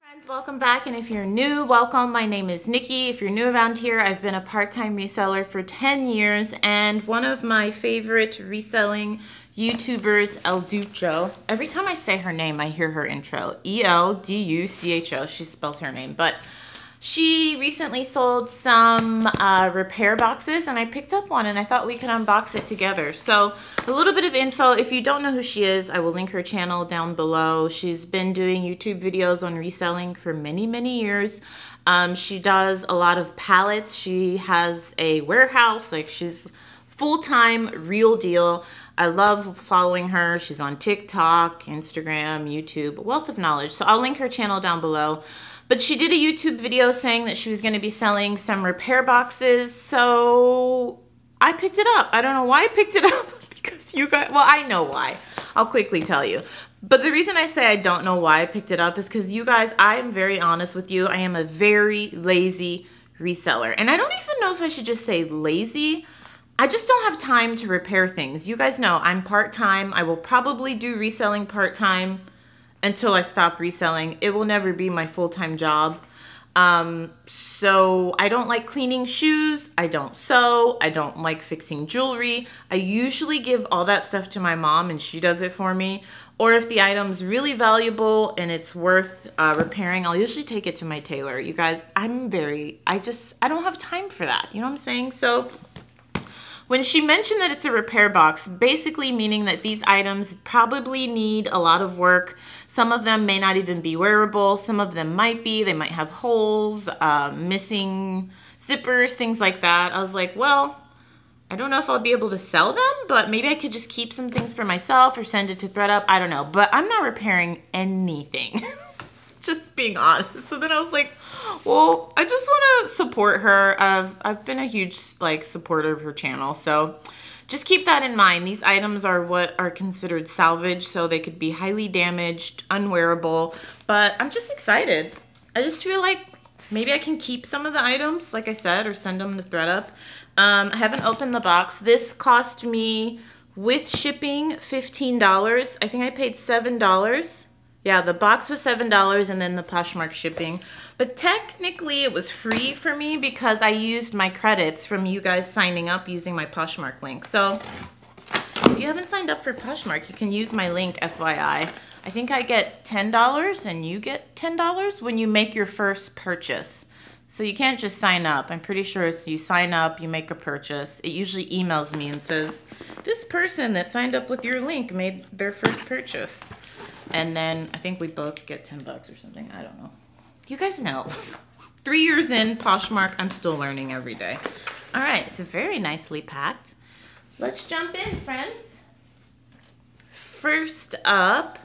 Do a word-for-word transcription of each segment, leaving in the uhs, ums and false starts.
Friends, welcome back, and if you're new, welcome. My name is Nikki. If you're new around here, I've been a part-time reseller for ten years, and one of my favorite reselling YouTubers, Elducho. Every time I say her name, I hear her intro. E L D U C H O. She spells her name, but she recently sold some uh, repair boxes, and I picked up one, and I thought we could unbox it together. So a little bit of info. If you don't know who she is, I will link her channel down below. She's been doing YouTube videos on reselling for many, many years. Um, she does a lot of pallets. She has a warehouse. Like, she's full-time, real deal. I love following her. She's on TikTok, Instagram, YouTube, a wealth of knowledge. So I'll link her channel down below. But she did a YouTube video saying that she was going to be selling some repair boxes, so I picked it up. I don't know why I picked it up, because you guys, well, I know why. I'll quickly tell you. But the reason I say I don't know why I picked it up is because you guys, I am very honest with you. I am a very lazy reseller. And I don't even know if I should just say lazy. I just don't have time to repair things. You guys know I'm part-time. I will probably do reselling part-time until I stop reselling. It will never be my full-time job. Um, so I don't like cleaning shoes. I don't sew. I don't like fixing jewelry. I usually give all that stuff to my mom and she does it for me. Or if the item's really valuable and it's worth uh, repairing, I'll usually take it to my tailor. You guys, I'm very, I just, I don't have time for that. You know what I'm saying? So when she mentioned that it's a repair box, basically meaning that these items probably need a lot of work. Some of them may not even be wearable. Some of them might be. They might have holes, uh, missing zippers, things like that. I was like, well, I don't know if I'll be able to sell them, but maybe I could just keep some things for myself or send it to ThredUp. I don't know, but I'm not repairing anything. Just being honest. So then I was like, well, I just want to support her. I've, I've been a huge like supporter of her channel. So just keep that in mind. These items are what are considered salvage. So they could be highly damaged, unwearable, but I'm just excited. I just feel like maybe I can keep some of the items, like I said, or send them to ThredUp. Um, I haven't opened the box. This cost me with shipping fifteen dollars. I think I paid seven dollars. Yeah, the box was seven dollars and then the Poshmark shipping. But technically it was free for me because I used my credits from you guys signing up using my Poshmark link. So if you haven't signed up for Poshmark, you can use my link, F Y I. I think I get ten dollars and you get ten dollars when you make your first purchase. So you can't just sign up. I'm pretty sure it's you sign up, you make a purchase. It usually emails me and says, this person that signed up with your link made their first purchase. And then I think we both get ten bucks or something. I don't know. You guys know. Three years in Poshmark, I'm still learning every day. All right, it's very nicely packed. Let's jump in, friends. First up,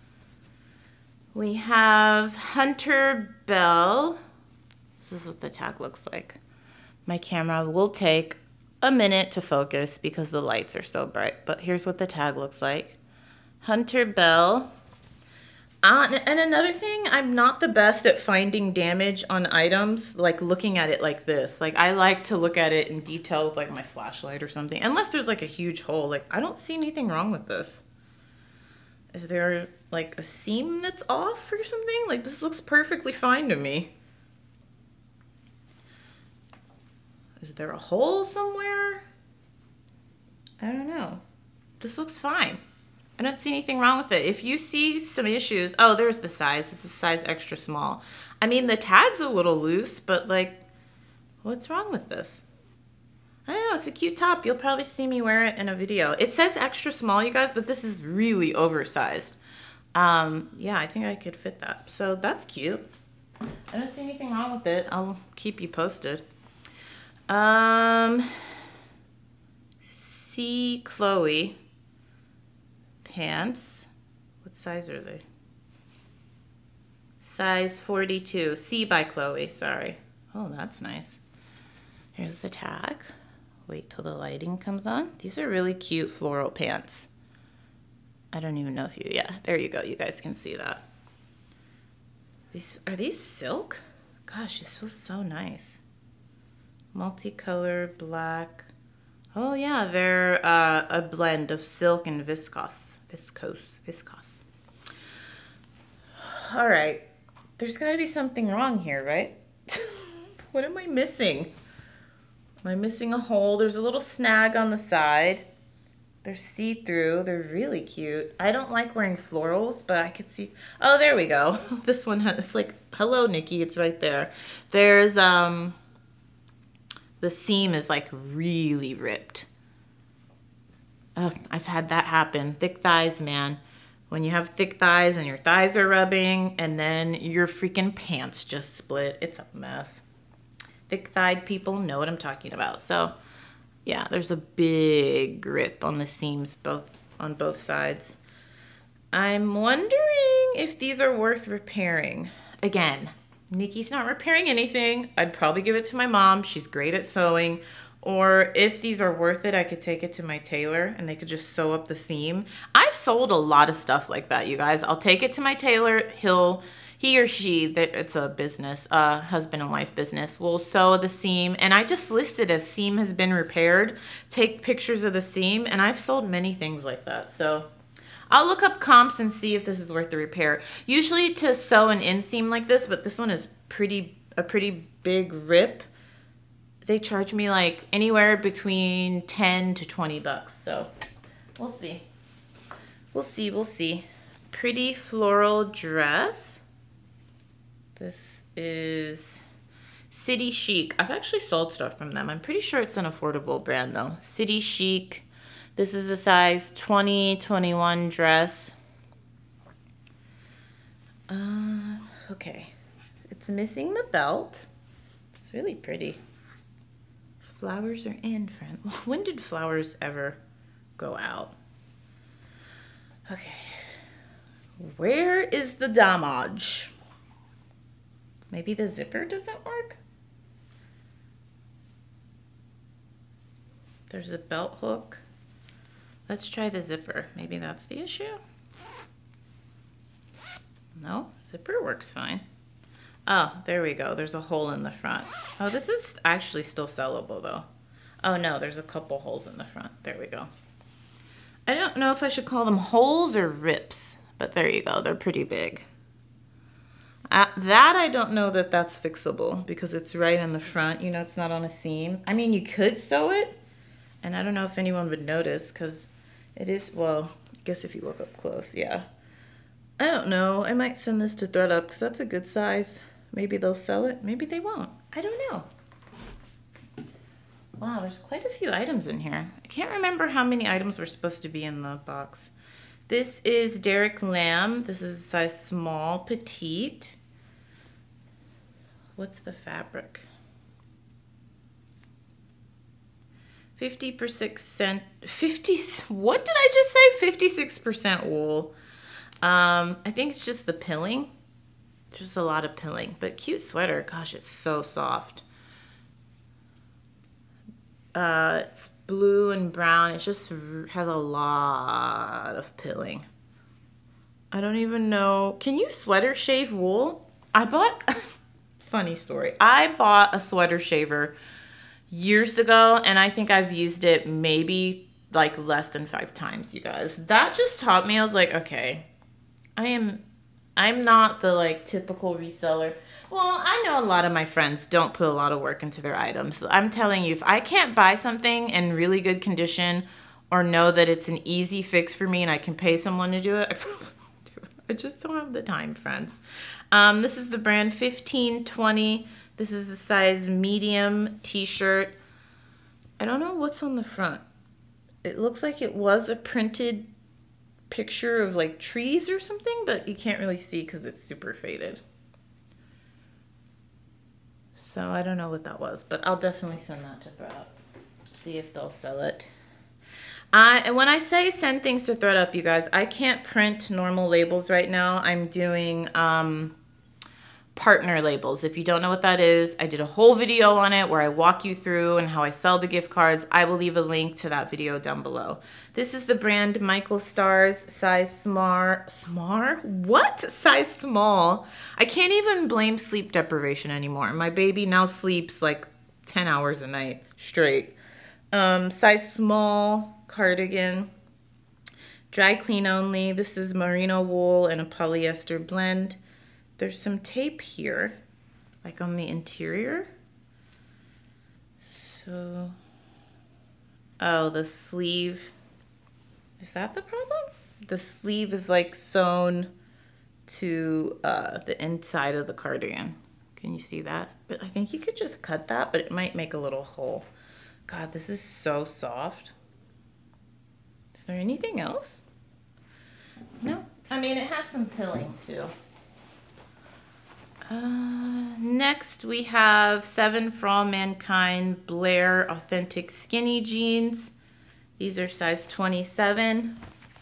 we have Hunter Bell. This is what the tag looks like. My camera will take a minute to focus because the lights are so bright, but here's what the tag looks like. Hunter Bell. Uh, and another thing, I'm not the best at finding damage on items, like looking at it like this. Like, I like to look at it in detail with like my flashlight or something. Unless there's like a huge hole. Like, I don't see anything wrong with this. Is there like a seam that's off or something? Like, this looks perfectly fine to me. Is there a hole somewhere? I don't know. This looks fine. I don't see anything wrong with it. If you see some issues, oh, there's the size. It's a size extra small. I mean, the tag's a little loose, but like, what's wrong with this? I don't know. It's a cute top. You'll probably see me wear it in a video. It says extra small, you guys, but this is really oversized. Um, yeah, I think I could fit that. So that's cute. I don't see anything wrong with it. I'll keep you posted. Um, C. Chloe. Pants. What size are they? Size forty-two. C by Chloe, sorry. Oh, that's nice. Here's the tag. Wait till the lighting comes on. These are really cute floral pants. I don't even know if you, yeah, there you go. You guys can see that. These, are these silk? Gosh, this feels so nice. Multicolor, black. Oh yeah, they're uh, a blend of silk and viscose. Viscose, viscose. All right, There's got to be something wrong here, right? What am I missing? Am I missing a hole? There's a little snag on the side. They're see-through. They're really cute. I don't like wearing florals, but I could see. Oh, there we go. This one has, it's like, hello, Nikki. It's right there. There's, um, the seam is like really ripped. Oh, I've had that happen. Thick thighs, man. When you have thick thighs and your thighs are rubbing and then your freaking pants just split. It's a mess. Thick-thighed people know what I'm talking about. So, yeah, there's a big grip on the seams both on both sides. I'm wondering if these are worth repairing. Again, Nikki's not repairing anything. I'd probably give it to my mom. She's great at sewing. Or if these are worth it, I could take it to my tailor and they could just sew up the seam. I've sold a lot of stuff like that, you guys. I'll take it to my tailor. He'll, he or she, that it's a business, uh, husband and wife business, will sew the seam. And I just list it as seam has been repaired. Take pictures of the seam. And I've sold many things like that. So I'll look up comps and see if this is worth the repair. Usually to sew an inseam like this, but this one is pretty a pretty big rip. They charge me like anywhere between ten to twenty bucks. So we'll see. We'll see, we'll see. Pretty floral dress. This is City Chic. I've actually sold stuff from them. I'm pretty sure it's an affordable brand though. City Chic. This is a size twenty, twenty-one dress. Uh, okay. It's missing the belt. It's really pretty. Flowers are in front. When did flowers ever go out? Okay. Where is the damage? Maybe the zipper doesn't work? There's a belt hook. Let's try the zipper. Maybe that's the issue? No, zipper works fine. Oh, there we go. There's a hole in the front. Oh, this is actually still sellable though. Oh no, there's a couple holes in the front. There we go. I don't know if I should call them holes or rips, but there you go. They're pretty big. Uh, that I don't know that that's fixable because it's right in the front. You know, it's not on a seam. I mean, you could sew it, and I don't know if anyone would notice because it is, well, I guess if you look up close, yeah. I don't know. I might send this to ThredUp because that's a good size. Maybe they'll sell it. Maybe they won't. I don't know. Wow, there's quite a few items in here. I can't remember how many items were supposed to be in the box. This is Derek Lam. This is a size small, petite. What's the fabric? fifty percent, fifty, what did I just say? fifty-six percent wool. Um, I think it's just the pilling. Just a lot of pilling, but cute sweater. Gosh, it's so soft. Uh, it's blue and brown. It just has a lot of pilling. I don't even know. Can you sweater shave wool? I bought, funny story. I bought a sweater shaver years ago, and I think I've used it maybe like less than five times, you guys. That just taught me, I was like, okay, I am, I'm not the like typical reseller. Well, I know a lot of my friends don't put a lot of work into their items. So I'm telling you, if I can't buy something in really good condition or know that it's an easy fix for me and I can pay someone to do it, I probably won't do it. I just don't have the time, friends. Um, this is the brand fifteen twenty. This is a size medium t-shirt. I don't know what's on the front. It looks like it was a printed picture of like trees or something, but you can't really see because it's super faded. So I don't know what that was, but I'll definitely send that to ThredUp. See if they'll sell it. I, and when I say send things to ThredUp, you guys, I can't print normal labels right now. I'm doing um, partner labels. If you don't know what that is, I did a whole video on it where I walk you through and how I sell the gift cards. I will leave a link to that video down below. This is the brand Michael Stars, size smar, smar? What? Size small. I can't even blame sleep deprivation anymore. My baby now sleeps like ten hours a night straight. Um, size small cardigan, dry clean only. This is merino wool and a polyester blend. there's some tape here, like on the interior. So, oh, the sleeve, is that the problem? The sleeve is like sewn to uh, the inside of the cardigan. Can you see that? But I think you could just cut that, but it might make a little hole. God, this is so soft. Is there anything else? No. I mean, it has some pilling too. Uh, next we have Seven For All Mankind Blair Authentic Skinny Jeans. These are size twenty-seven.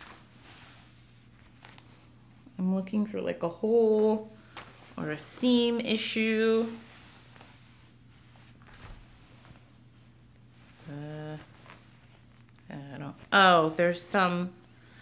I'm looking for like a hole or a seam issue. Uh, I don't, oh, there's some,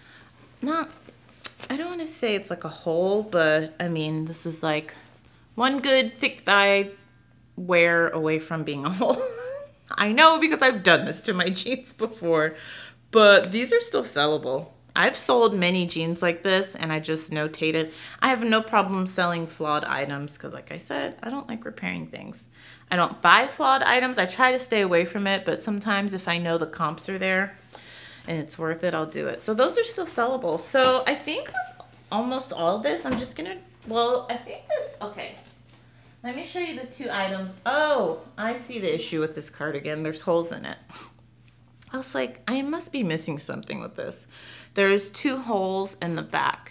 not, I don't want to say it's like a hole, but I mean, this is like one good thick thigh wear away from being a hole. I know because I've done this to my jeans before, but these are still sellable. I've sold many jeans like this and I just notated. I have no problem selling flawed items because like I said, I don't like repairing things. I don't buy flawed items. I try to stay away from it, but sometimes if I know the comps are there and it's worth it, I'll do it. So those are still sellable. So I think with almost all of this, I'm just gonna, well, I think this, okay. Let me show you the two items. Oh, I see the issue with this cardigan. There's holes in it. I was like, I must be missing something with this. There's two holes in the back.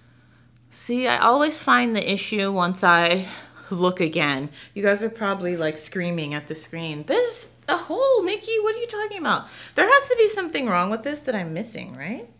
See, I always find the issue once I look again. You guys are probably like screaming at the screen. There's a hole, Nikki, what are you talking about? There has to be something wrong with this that I'm missing, right?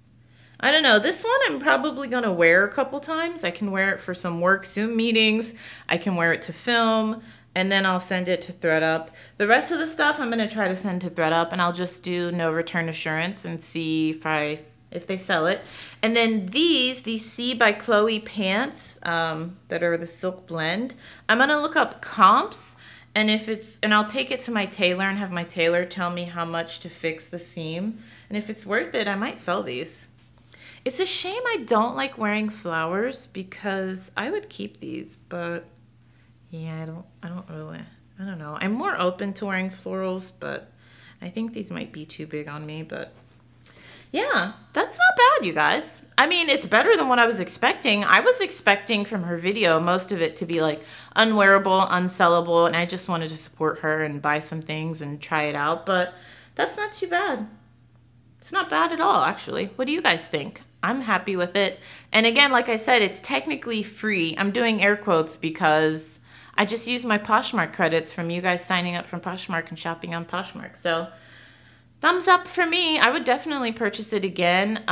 I don't know. This one I'm probably going to wear a couple times. I can wear it for some work Zoom meetings. I can wear it to film. And then I'll send it to ThredUp. The rest of the stuff I'm gonna try to send to ThredUp, and I'll just do no return assurance and see if I if they sell it. And then these, these C by Chloe pants um, that are the silk blend, I'm gonna look up comps, and if it's and I'll take it to my tailor and have my tailor tell me how much to fix the seam. And if it's worth it, I might sell these. It's a shame I don't like wearing flowers because I would keep these, but yeah, I don't, I don't really, I don't know. I'm more open to wearing florals, but I think these might be too big on me, but yeah, that's not bad, you guys. I mean, it's better than what I was expecting. I was expecting from her video, most of it to be like unwearable, unsellable, and I just wanted to support her and buy some things and try it out, but that's not too bad. It's not bad at all, actually. What do you guys think? I'm happy with it. And again, like I said, it's technically free. I'm doing air quotes because I just used my Poshmark credits from you guys signing up from Poshmark and shopping on Poshmark. So thumbs up for me. I would definitely purchase it again.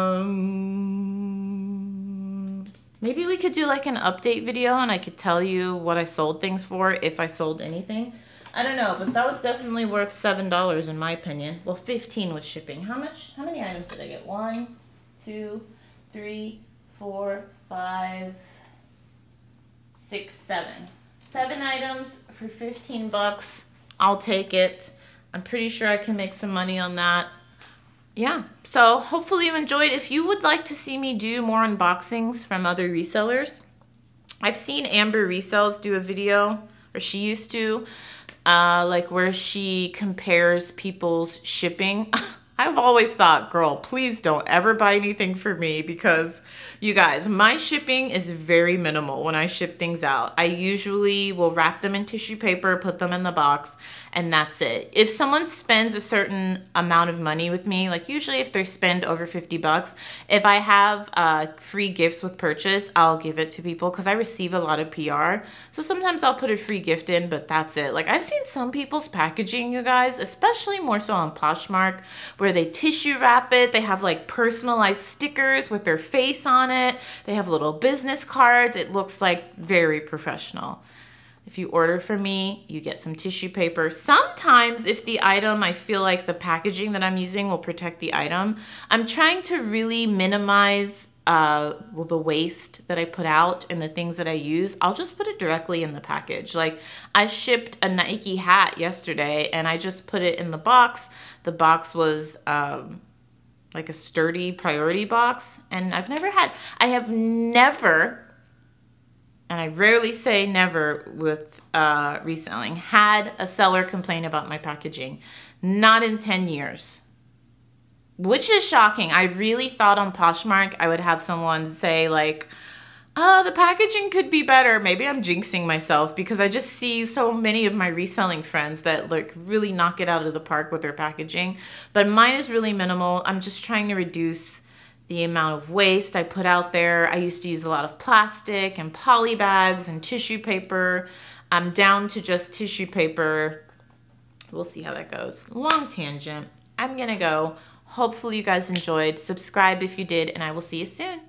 Um, maybe we could do like an update video and I could tell you what I sold things for, if I sold anything. I don't know, but that was definitely worth seven dollars in my opinion. Well, fifteen with shipping. How much? How many items did I get? One, two, three, four, five, six, seven. Seven items for fifteen bucks. I'll take it. I'm pretty sure I can make some money on that. Yeah, so hopefully you enjoyed. If you would like to see me do more unboxings from other resellers, I've seen Amber Resells do a video, or she used to, uh, like where she compares people's shipping. I've always thought, girl, please don't ever buy anything for me because you guys, my shipping is very minimal when I ship things out. I usually will wrap them in tissue paper, put them in the box, and that's it. If someone spends a certain amount of money with me, like usually if they spend over fifty bucks, if I have uh, free gifts with purchase, I'll give it to people because I receive a lot of P R. So sometimes I'll put a free gift in, but that's it. Like I've seen some people's packaging, you guys, especially more so on Poshmark, where they tissue wrap it. They have like personalized stickers with their face on it. They have little business cards. It looks like very professional. If you order from me, you get some tissue paper. Sometimes if the item, I feel like the packaging that I'm using will protect the item. I'm trying to really minimize uh, well, the waste that I put out and the things that I use. I'll just put it directly in the package. Like I shipped a Nike hat yesterday and I just put it in the box. The box was um, like a sturdy priority box. And I've never had, I have never and I rarely say never with uh, reselling, had a seller complain about my packaging. Not in ten years. Which is shocking. I really thought on Poshmark I would have someone say like, oh, the packaging could be better. Maybe I'm jinxing myself because I just see so many of my reselling friends that like really knock it out of the park with their packaging. But mine is really minimal. I'm just trying to reduce the amount of waste I put out there. I used to use a lot of plastic and poly bags and tissue paper. I'm down to just tissue paper. We'll see how that goes. Long tangent. I'm gonna go. Hopefully you guys enjoyed. Subscribe if you did, and I will see you soon.